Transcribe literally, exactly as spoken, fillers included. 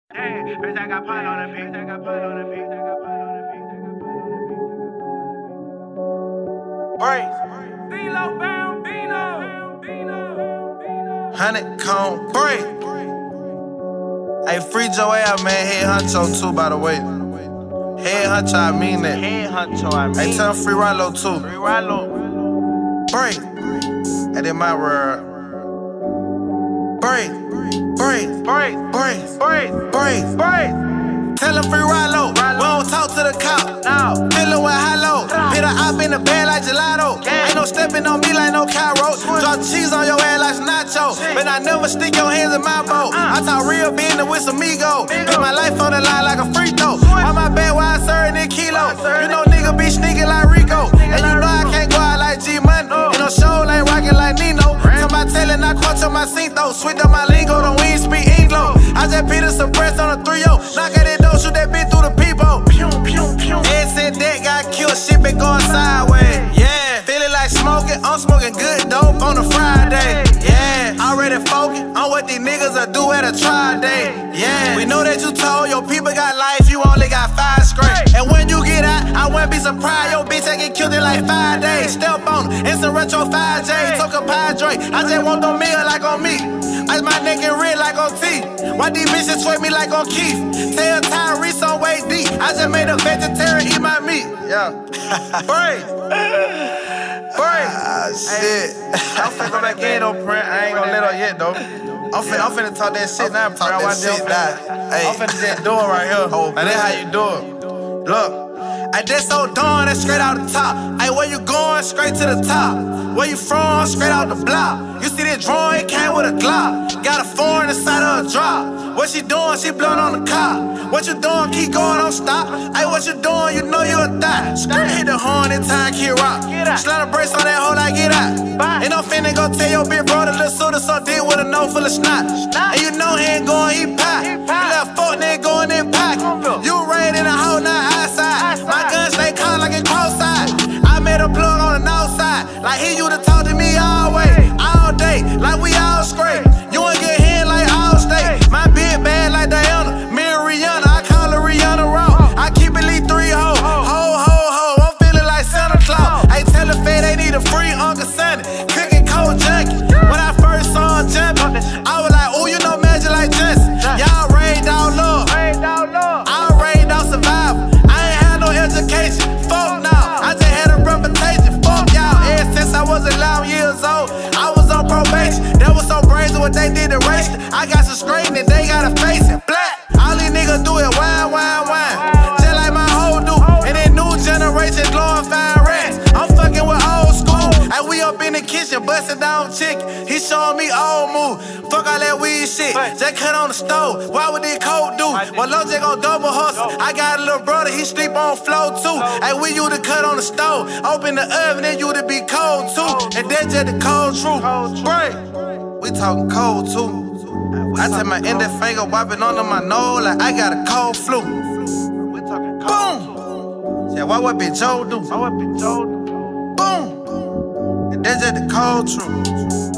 Hey, bitch, I got pot on the beat. I got pot on the beat. I got pot on the beat. Brazier. Beano bound, Beano. Beano. Honeykomb Brazy. Hey, free Joe out, man. Head honcho too, by the way. Head honcho, I mean that. Head honcho, I mean. Hey, tell him free Rilo too. Free Rilo. Brazy. That in my word. Brazy. Brazy. Brazy. Brazy. Brazy. Brazy. Brazy. Tell him free Rilo. We don't talk to the cop. No. Fillin' with high-low. Hit her up in the bed like gelato. Yeah. Ain't no stepping on me like no Cairo. Drop cheese on your ass like nacho. But I never stick your hands in my boat. Uh. I talk real business with some ego. Put my life on the line like a free throw. On my bed while I serving in kilo. You know nigga be sneaking like Rico. And you know I can't go out like G-Money. Ain't no show like rockin' like Nino. Tell my telling I quote on my cinto. Switch up my lingo, don't we speak Anglo. I just beat a suppress on a three oh. Knock at it, don't shoot that bitch through the peephole. Ed said that got killed, shit been going sideways. Yeah, feeling like smoking, I'm smoking good dope on a Friday. Yeah, already focused on what these niggas will do at a try day. Yeah, we know that you told your people got life, you only got five straight. And when you get out, I wouldn't be surprised, your bitch I get killed in like five days. Step on it, it's a retro five J, took a hydrate. I just want them meal like on me. Ice my neck and red like on T. Why these bitches twerk me like on Keith? Tell Tyrese on way deep. I just made a vegetarian eat my meat. Yeah. Brazy. Brazy. Ah, shit. I'm finna go back in though, Print. I ain't gonna let her yet though. I'm finna, I'm finna talk that shit now, Print. Talk that shit now. Hey. I'm finna just do it right here. Oh, and that's how you do it. Look. I just so done, that's straight out the top. Hey, where you going? Straight to the top. Where you from? Straight out the block. You see that drawing? It came with a Glock. Got a foreign inside of a drop. What she doing? She blowing on the cop. What you doing? Keep going, don't stop. Hey, what you doing? You know you a thot. Skirt hit the horn in time, kid rock. Slide a brace on that hoe like get out. Ain't no finna go tell your big brother little soda so deep with a nose full of snot. And you know he ain't going, he pop. You left foot nigga going in pocket. You raid in a hoe, not outside. My gun stay calm like it cross-side. I made a plug on the north side. Like he used to talk to me all way, all day, like we all scrape. You ain't get hand like all state. My big bad like Diana, me and Rihanna. I call her Rihanna Raw. I keep it lead three ho, ho, ho, ho. I'm feeling like Santa Claus. I tell the fed they need a free Uncle Sonny. Cooking cold junkie. When I first saw him jumping, I was like, ooh, you know magic like Justin. Y'all raid down love. I raid down survival. I ain't had no education. Fuck now. I just had a reputation. Fuck y'all. Ever since I was eleven years old, I was on probation. That was so brazy what they did to race. I got some straightening, they gotta face it. Black. All these niggas do it wine, wine, wine. Just like my whole do. And then new generation glorifying rats. I'm fucking with old school. And we up in the kitchen, busting down chicken. He showing me old move. Fuck all that weed shit. Just cut on the stove. Why would this cold do? Well, Lil J gon' double hustle. I got a little brother, he sleep on floor too. Hey, we used to cut on the stove. Open the oven, and you to be cold too. And that's just the cold truth. Brazy. We talking cold too. I take my index finger, wiping under my nose like I got a cold flu. We talking cold. Boom. Yeah, why what Big Joe do? Why what Big Joe do? Boom. And that's just the cold truth.